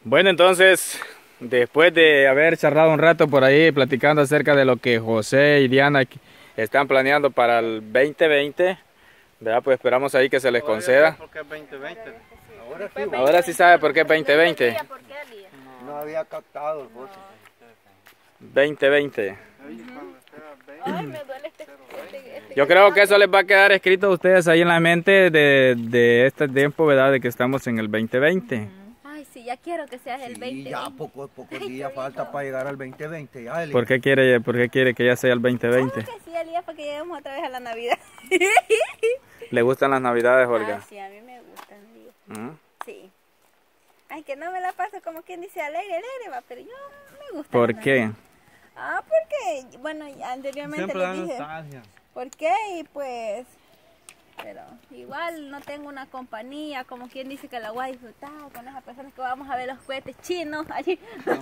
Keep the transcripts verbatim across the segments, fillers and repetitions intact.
Bueno, entonces, después de haber charlado un rato por ahí, platicando acerca de lo que José y Diana están planeando para el veinte veinte, ¿verdad? Pues esperamos ahí que se les conceda. ¿Por qué veinte veinte? Ahora sí, Ahora sí sabe por qué veinte veinte. no había captado el voto. veinte veinte. Ay, me duele este, este, este Yo creo que eso les va a quedar escrito a ustedes ahí en la mente de, de este tiempo, ¿verdad? De que estamos en el veinte veinte. Ay, sí, ya quiero que seas el Sí, veinte. ya pocos pocos días falta para llegar al veinte veinte. Ya, Eli. ¿Por qué quiere, por qué quiere que ya sea el veinte veinte? Claro que sí, Elías, para que lleguemos otra vez a la Navidad. ¿Le gustan las navidades, Ah, Olga? sí, a mí me gustan, Elías. ¿Mm? Sí. Ay, que no me la paso como quien dice alegre, alegre, va, pero yo me gusta. ¿Por la qué? Navidad. Ah, porque, bueno, anteriormente Siempre les da dije. nostalgia. ¿Por qué? Y pues, pero igual no tengo una compañía, como quien dice que la voy a disfrutar con esas personas que vamos a ver los cohetes chinos allí.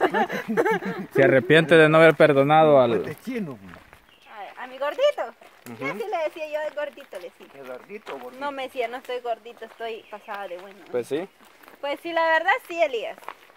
¿Se arrepiente de no haber perdonado al... Este chino, A, a mi gordito. Y así le decía yo el gordito, le decía. el gordito, gordito. No me decía, no estoy gordito, estoy pasada de bueno. Pues sí. Pues sí, la verdad sí, Elías.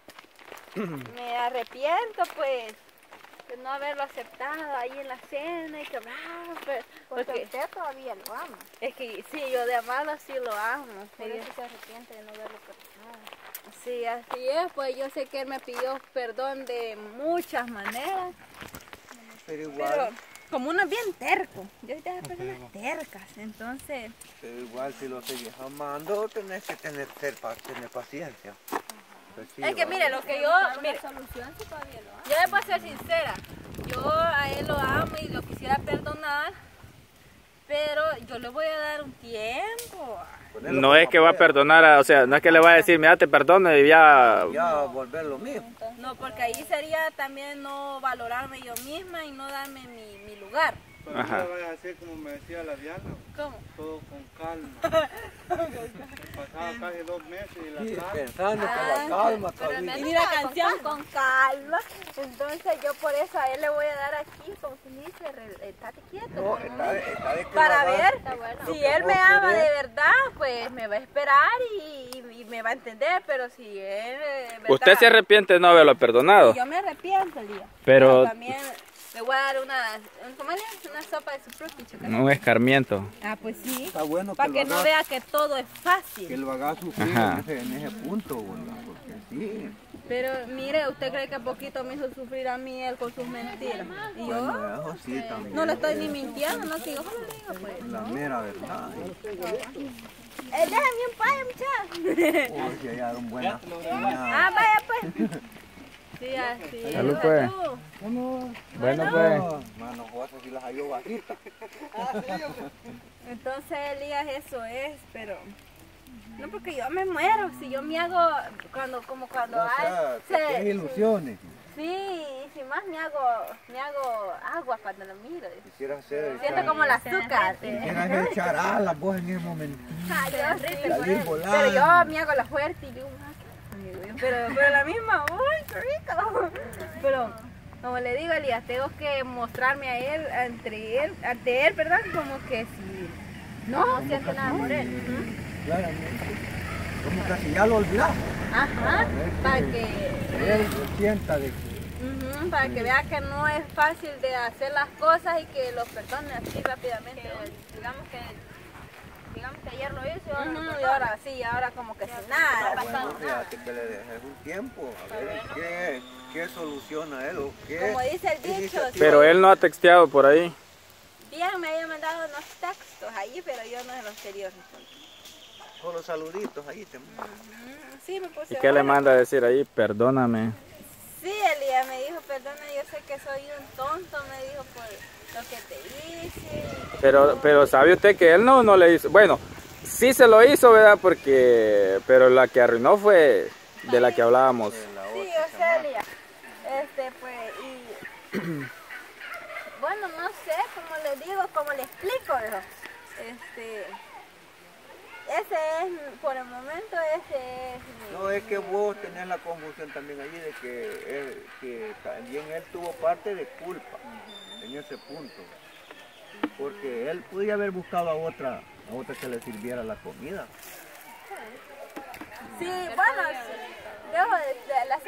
Me arrepiento, pues, de no haberlo aceptado ahí en la cena y que bravo, pero, porque usted todavía lo ama. Es que sí, yo de amarlo sí lo amo. Por eso se arrepiente de no haberlo perdonado. Sí, así es, pues yo sé que él me pidió perdón de muchas maneras, Pero igual, pero como uno es bien terco, yo soy de las personas tercas, entonces... pero igual si lo sigues amando, tenés que tener, ser, pa- tener paciencia. Pues sí, Es que va. mire, lo que yo, mire, yo le puedo ser sincera, yo a él lo amo y lo quisiera perdonar, pero yo le voy a dar un tiempo. Ponerlo No como es que va a prueba. perdonar, a- o sea, no es que le va a decir, mira, te perdono y ya... Ya volver lo mismo. No, porque ahí sería también no valorarme yo misma y no darme mi, mi lugar. Pero Ajá. no le vayas a hacer como me decía la Diana, ¿Cómo? todo con calma. Pasaba casi dos meses y la Sí, calma. pensando que Ah, la calma pero todavía. me la canción con calma, entonces yo por eso a él le voy a dar aquí, como se dice, re- estate quieto. No, está, está de que Para lo ver hagas lo si que él vos me ama querés. de verdad, pues me va a esperar y, y- y me va a entender, pero si él... eh, ¿verdad? Usted se arrepiente de no haberlo perdonado, Yo me arrepiento, Lía. pero también le voy a dar una, ¿cómo le llaman? Una sopa de su frutti, chocolate. un escarmiento. Ah, pues sí. Está bueno que Para lo que no hagas, vea que todo es que fácil. lo hagas sufrir Ajá. en ese, en ese punto, ¿verdad? Porque sí, Pero mire, ¿usted cree que poquito me hizo sufrir a mí él con sus mentiras? Y yo bueno, eso sí también. no le estoy ni mintiendo, no que yo solo le digo, pues. La mera verdad. Eh, déjame un payo, muchachos. Porque ya eran buenas Ah, vaya pues. Sí, así. Salud, pues. Salud. Bueno, pues. Mano, José si las halló barritas. Entonces, Elías, eso es, pero... No, porque yo me muero, si yo me hago, cuando, como cuando O hay... sea, se- que tienes ilusiones. Sí, y si más me hago, me hago agua cuando lo miro. Quisieras hacer Siento como el azúcar. Quisieras echar alas vos en ese momento. Ay, yo sí, Salir volando. pero yo me hago la fuerte y digo, "Ah, qué rico". pero, pero la misma, uy, qué rico. Pero, como le digo, Elías, tengo que mostrarme a él, entre él, ante él, ¿verdad? Como que si no siente nada por él. Ujú. Claramente. Como que si ya lo olvidaste. Ajá, para que, Él sienta de que ujú, para que vea que no es fácil de hacer las cosas y que los perdone así rápidamente. Digamos que, digamos que ayer lo hizo y ahora Ujú, lo y ahora sí, ahora como que sin nada. bueno, fíjate que le dejes un tiempo, a ver qué, qué soluciona él o qué. Como dice el dicho, iniciativa. Pero él no ha texteado por ahí. Bien, me había mandado unos textos ahí, pero yo no se los quería responder. Con los saluditos ahí te Ujú, Sí, me puse ¿Y qué le bueno. manda a decir ahí? Perdóname. Sí, Elías me dijo, perdona, yo sé que soy un tonto, me dijo, por lo que te hice. Pero, pero ¿sabe usted que él no, no le hizo? Bueno, sí se lo hizo, ¿verdad? Porque, pero la que arruinó fue de la que hablábamos. de la Sí, otra yo sé, Elías. Este, pues, y... bueno, no sé, como le digo, como le explico, ¿no? Este... Ese es, por el momento, ese es mi... No, es que vos tenés la confusión también allí de que, él, que también él tuvo parte de culpa en ese punto. Porque él podía haber buscado a otra, a otra que le sirviera la comida. Sí, bueno, sí, dejo de- de- la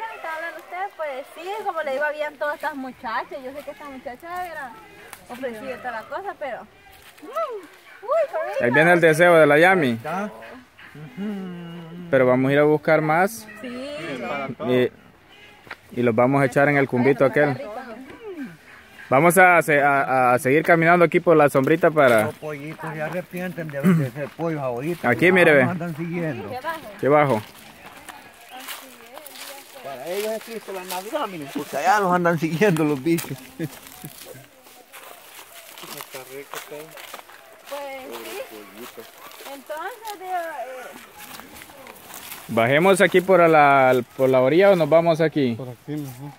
Pues sí, como le digo, habían todas estas muchachas. Yo sé que esta muchacha era ofrecida toda la cosa, pero... Uy, uy, Ahí viene el deseo de la Yami. ¿Está? Pero vamos a ir a buscar más sí. Para todo. y, y los vamos a echar en el cumbito aquel. Vamos a, se- a- a seguir caminando aquí por la sombrita para... Los pollitos se arrepienten de, de ser pollos ahorita. Aquí, mire, ve. Nos andan siguiendo. Aquí abajo. Para ellos existe la Navidad, miren, porque allá nos andan siguiendo los bichos. Está rico todo. Pues sí. Entonces, digo, eh, Bajemos aquí por la, por la orilla o nos vamos aquí. Por aquí mejor.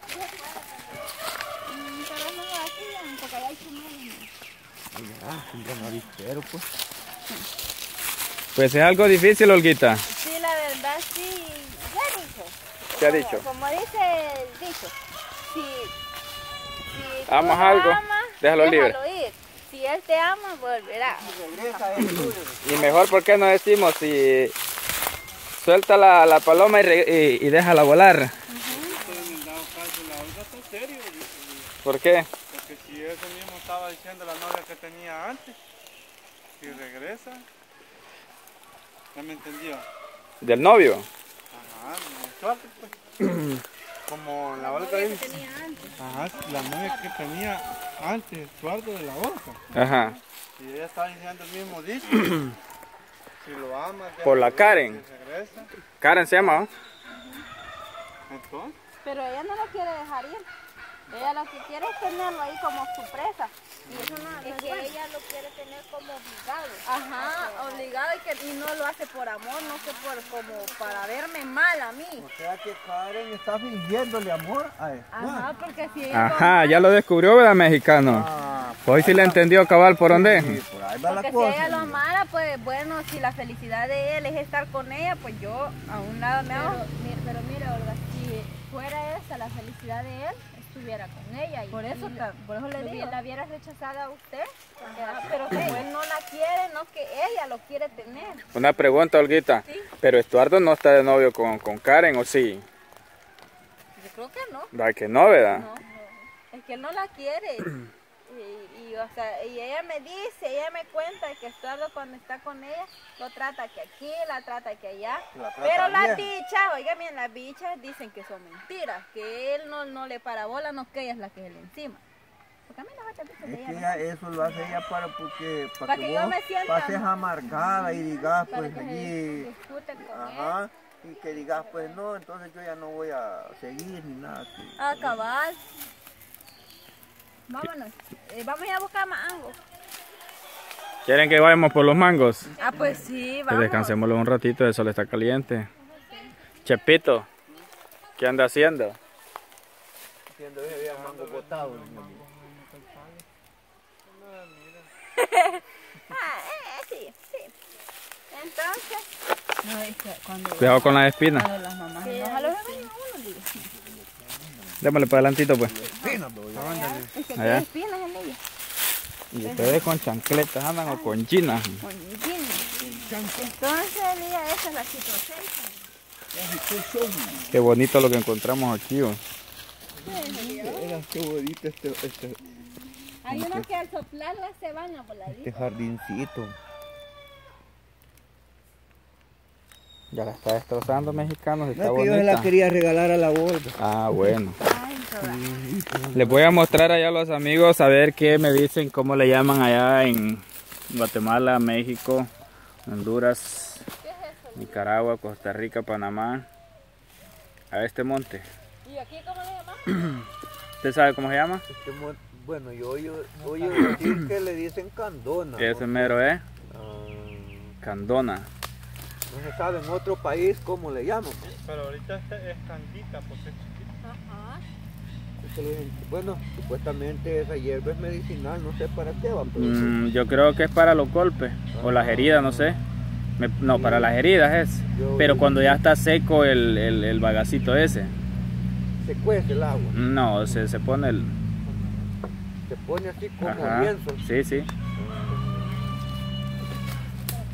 mm, pero no aquí, porque allá hay chimeneas. Ah, un avispero, pues. Pues es algo difícil, Olguita. Sí, la verdad, sí. Ya dicho. ¿Qué ha Como- dicho? Como dice el dicho, si, si tú Amas lo algo, amas, déjalo libre. ir. Si él te ama, volverá. Regresa el tuyo. Y mejor, ¿por qué no decimos si suelta la, la paloma y, re- y- y déjala volar? Ustedes me han dado caso, la otra está serio. ¿Por qué? Porque si eso mismo estaba diciendo la novia que tenía antes, si regresa, ¿ya me entendió? ¿Del novio? Ajá, muy suerte pues. Como la otra vez. Ajá, la novia que tenía antes, Eduardo de la Osa. Ajá. Y ella estaba diciendo el mismo dicho. Si lo amas, Por la déjalo ir, Karen. si regresa. Karen se llama, ¿no? Entonces, Pero ella no lo quiere dejar ir. Ella lo que quiere es tenerlo ahí como su presa. Y eso no, no es que ella lo quiere tener como obligado. Ajá, obligado y, que, y no lo hace por amor, no que por como para verme mal a mí. O sea que Karen está fingiéndole amor a él. Ajá, porque si ella Ajá, ya lo descubrió, ¿verdad, mexicano? Ah, Hoy sí le entendió cabal por dónde. sí, por ahí va la Porque si cosa. ella lo amara, pues bueno, si la felicidad de él es estar con ella, pues yo a un lado me hago. Pero, pero mire, Olga, si fuera esa la felicidad de él, estuviera con ella. Y, por eso, y, por eso le digo. Si la viera rechazada a usted, ajá, pero como él no la quiere, no que ella lo quiere tener. Una pregunta, Olguita. Sí. Pero Estuardo no está de novio con, con Karen, ¿o sí? Yo creo que no. ¿Verdad que no, verdad? No, es que él no la quiere. Y, y, o sea, y ella me dice, ella me cuenta que Estuardo cuando está con ella lo trata que aquí, la trata que allá. La trata Pero las bien. bichas, oigan bien, las bichas dicen que son mentiras, que él no, no le para bola, no que ella es la que es le encima. Porque a mí las otras bichas de Es ella que no. ella, eso lo hace ella para, porque, para, Para que, que yo vos me sienta- pases amargada y digas Para pues que se allí, discuten con él. ajá, y que digas pues no, entonces yo ya no voy a seguir ni nada. que- A cabal. Vámonos. Eh, vamos a ir a buscar mango. ¿Quieren que vayamos por los mangos? Ah, pues sí, Que vamos. descansémoslo un ratito, el sol está caliente. Chepito, ¿qué anda haciendo? Haciendo ese día mango botado. Ah, eh, sí, sí. Entonces, no, es que cuando, Cuidado con las espinas. cuando las mamás enojan, los bebés, uno digo. Démosle para adelantito, pues. Es que Allá. tiene espinas en ella. Y ustedes con chancletas andan o con chinas. Con entonces, Elías, esa es la situación. Qué bonito lo que encontramos aquí. ¿O? Era qué bonito este, este, Hay unos que al soplarlas se van a volar. este jardincito. Ya la está destrozando, mexicanos. No Está es que yo se la bonita. quería regalar a la bolsa. Ah, bueno. Ay, toda. Les voy a mostrar allá a los amigos a ver qué me dicen, cómo le llaman allá en Guatemala, México, Honduras, Nicaragua, Costa Rica, Panamá. A este monte. ¿Y aquí cómo le llaman? ¿Usted sabe cómo se llama? Este mon- bueno, yo oí oí decir que le dicen candona. Ese ¿no? mero, ¿eh? Ah, Candona. no se sabe en otro país cómo le llaman. pues. pero ahorita es, es candita porque es chiquita. Ajá. Es que le dicen- Bueno, supuestamente esa hierba es medicinal, no sé para qué va. Pero Mm, yo creo que es para los golpes o las heridas, no sé. Me- no, para las heridas es. Yo Pero oí- cuando ya está seco el, el, el bagacito ese, se cuece el agua, no, se, se pone el... se pone así como Ajá. lienzo. Sí, sí.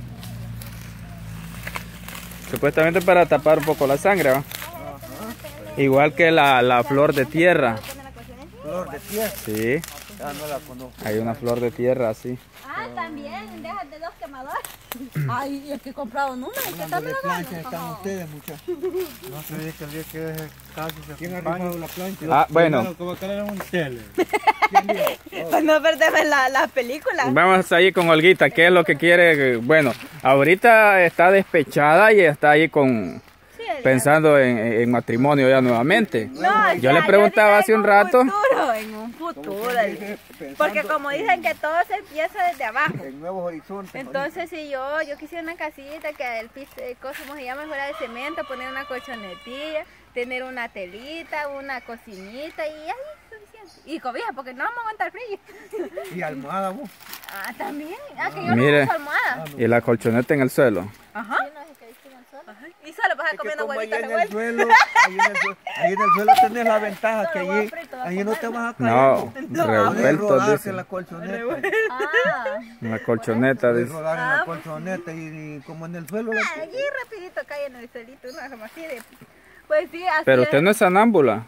Supuestamente para tapar un poco la sangre, ¿va? Igual que la, la flor de tierra. Flor de tierra. Sí, Ah, no la conozco. hay una flor de tierra así. Ah, también, dejas de dos quemadores. Ay, y el que compraron una, y que Hablando de también plancha están ustedes, muchachos. No sé que el día que es casi se ¿Quién ha acompaña. rifado la plancha? Ah, bueno, Primero, como que era un tele. ¿Quién dijo? Pues no perdemos la, la película. vamos ahí con Olguita. ¿Qué es lo que quiere? Bueno, ahorita está despechada y está ahí con pensando en, en matrimonio ya nuevamente. No, Yo o le sea, preguntaba digo hace en un rato. Futuro, en un futuro. Porque como dicen que todo se empieza desde abajo. En Nuevos Horizontes. Entonces si yo, yo quisiera una casita que el piso, eh, cosa, como se llama, fuera de cemento, poner una colchonetilla, tener una telita, una cocinita y ahí suficiente. Y cobija, porque no vamos a aguantar frío. Y almohada, vos. Ah, también. Ah, que yo Mire. no uso almohada. Y la colchoneta en el suelo. Ajá. Ajá. Y solo vas a Es que comer como ahí huevitos en el revueltos. suelo, ahí en el suelo, ahí en el suelo tenés la ventaja que allí, allí no te vas a caer. No, Podés revuelto rodarte dice. en la colchoneta. Ah. La colchoneta Podés dice. rodar en Ah, la pues. colchoneta y, y como en el suelo. la- Ah, allí rapidito cae en el suelito, una como así de... Pues sí, así Pero usted no es sonámbula.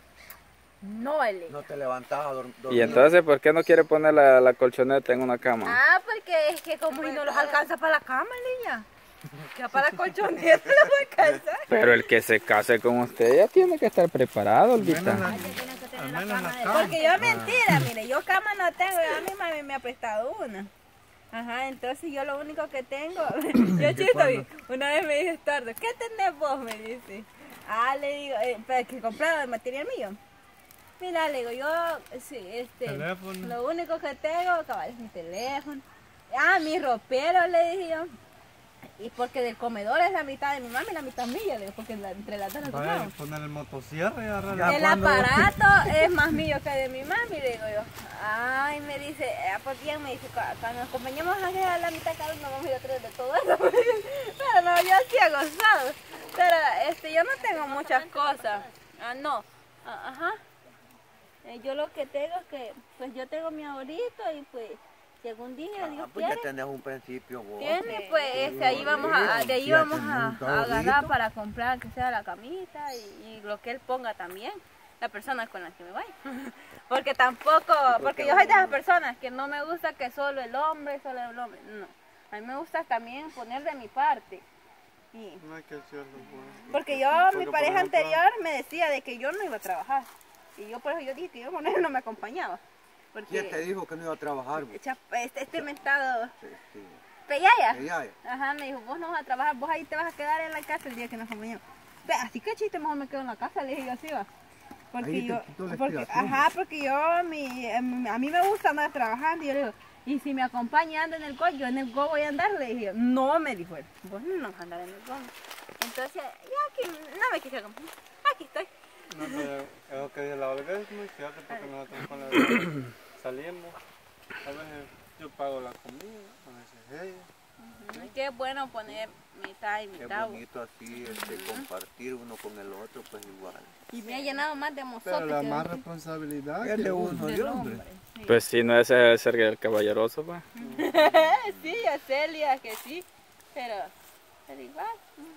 No, Eli. No te levantabas a dor- Y dormir. entonces, ¿por qué no quiere poner la, la colchoneta en una cama? Ah, porque es que como y no los alcanza para la cama, niña. Ya para la colchoneta los alcanza. Pero el que se case con usted ya tiene que estar preparado, Al menos Olguita. la- Al menos la cama. Porque yo mentira, mire, yo cama no tengo, yo a mi mami me ha prestado una. Ajá, entonces yo lo único que tengo, yo chisto, vi, una vez me dice Tardo, ¿qué tenés vos? Me dice. Ah, le digo, eh, pero que comprado de material mío. Mira, le digo, yo, sí, este, Teléfono. lo único que tengo, cabal, es mi teléfono. Ah, mi ropero, le dije yo. Y porque del comedor es la mitad de mi mami y la mitad mía, le digo, porque la- entre las dos nos Vaya a compramos. poner el motosierra y agarrar Ya. la... El cuando- aparato es más mío que de mi mami, le digo yo. Ay, me dice, ah, pues bien, me dice, "Cu- cuando nos acompañamos a a la mitad cada uno vamos a ir atrás de todo eso". Pero no, yo sí he gozado. Pero este, yo no tengo muchas cosas. Ah, no. Ah, ajá. Eh, yo lo que tengo es que, pues yo tengo mi ahorrito y pues, si algún día Ah, Dios pues ya quiere, tenés un principio vos. tiene, pues este, ahí vamos a, de ahí Sí, vamos tenés a, un a agarrar ahorrito. para comprar que sea la camita y, y lo que él ponga también, la persona con la que me vaya. Porque tampoco, porque yo soy de las personas que no me gusta que solo el hombre, solo el hombre, no. A mí me gusta también poner de mi parte. Y- No hay que hacerlo, pues. porque yo, Porque, mi por pareja ejemplo- anterior me decía de que yo no iba a trabajar. Y yo por eso yo dije que yo con él no me acompañaba. Porque ¿Quién te dijo que no iba a trabajar vos? Cha- este, este mentado Sí, sí. Peyaya. Ya, ya. Ajá, me dijo, vos no vas a trabajar, vos ahí te vas a quedar en la casa el día que nos acompañamos. Ve, así que chiste, mejor me quedo en la casa, le dije yo así va. Porque Ahí te yo, quitó la porque, inspiración. ajá, porque yo, mi, em, a mí me gusta andar trabajando y yo le digo, y si me acompaña ando en el go, yo en el go voy a andar, le dije yo, no, me dijo él, vos no vas a andar en el go. Entonces, ya aquí, no me quise acompañar, aquí estoy. No, pero es lo que dice la Olga, es muy cierto porque nosotros con la Olga salimos, a veces yo pago la comida, a veces ella. Es que es bueno poner mitad y Es mitad. bonito así, este, compartir uno con el otro, pues igual. Y me ha llenado más de Pero emoción la más responsabilidad Es de que uno, de hombre. Pues sí, no es el ser el caballeroso, pues. Sí, a Celia que sí, pero, pero igual.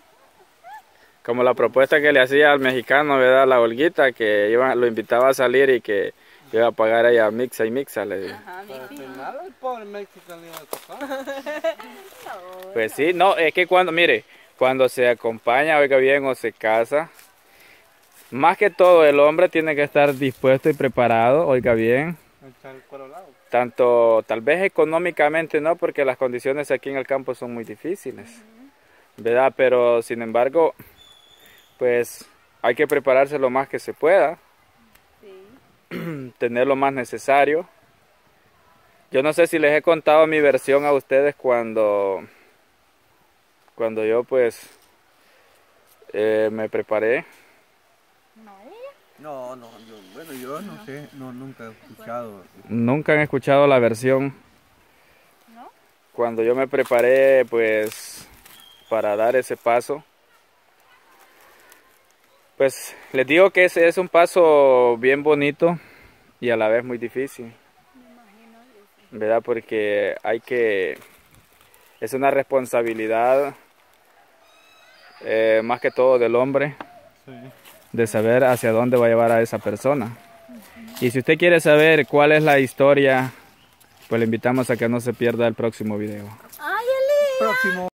Como la propuesta que le hacía al mexicano, ¿verdad? La Olguita, que iba, lo invitaba a salir y que iba a pagar ella mixa y mixa, le digo. Ajá, mi Pero al hija. final el pobre mexicano iba a tocar. Pues sí, no, es que cuando, mire, cuando se acompaña, oiga bien, o se casa, más que todo el hombre tiene que estar dispuesto y preparado, oiga bien, Echar el cuero al lado. tanto, tal vez económicamente no, porque las condiciones aquí en el campo son muy difíciles, ¿verdad? Pero sin embargo, pues hay que prepararse lo más que se pueda, Sí. tener lo más necesario. Yo no sé si les he contado mi versión a ustedes cuando, cuando yo pues eh, me preparé. No, ella. No, no, yo, bueno, yo no sé, no, nunca he escuchado. Nunca han escuchado la versión. ¿No? Cuando yo me preparé pues para dar ese paso. Pues les digo que ese es un paso bien bonito y a la vez muy difícil. ¿Verdad? Porque hay que... Es una responsabilidad eh, más que todo del hombre. Sí. de saber hacia dónde va a llevar a esa persona. Y si usted quiere saber cuál es la historia, pues le invitamos a que no se pierda el próximo video. Ay, Elías. Próximo.